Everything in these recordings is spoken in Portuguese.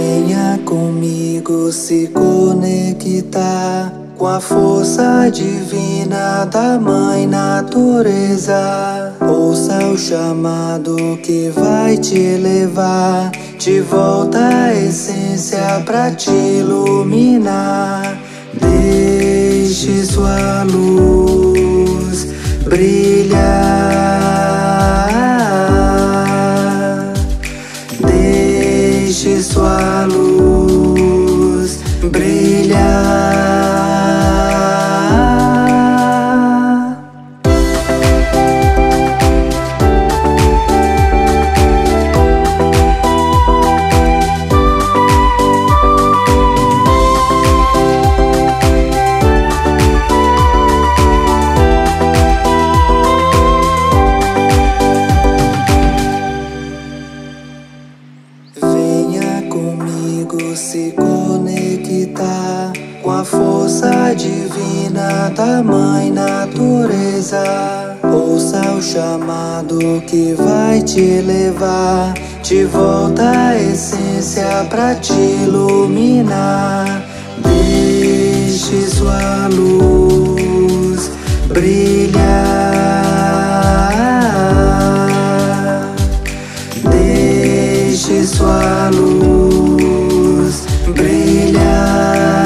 Venha comigo se conectar com a força divina da Mãe Natureza. Ouça o chamado que vai te elevar de volta à essência pra te iluminar. Deixe sua luz brilhar. Deixe sua luz brilhar. Venha comigo se conectar com a força divina da Mãe Natureza. Ouça o chamado que vai te elevar de volta à essência pra te iluminar. Deixe sua luz brilhar. Deixe sua luz brilhar.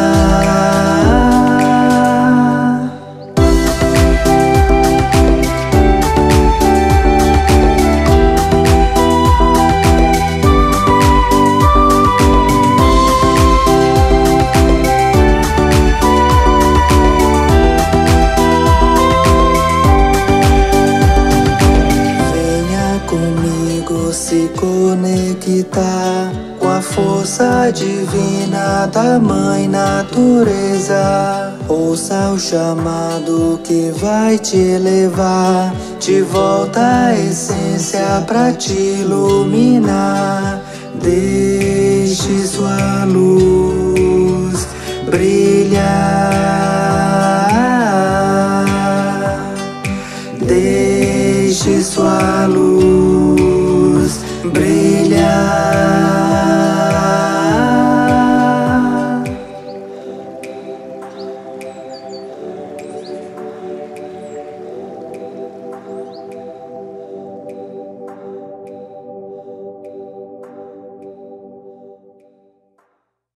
Venha comigo se conectar com a força divina da Mãe Natureza. Ouça o chamado que vai te elevar de volta à essência pra te iluminar. Deixe sua luz brilhar.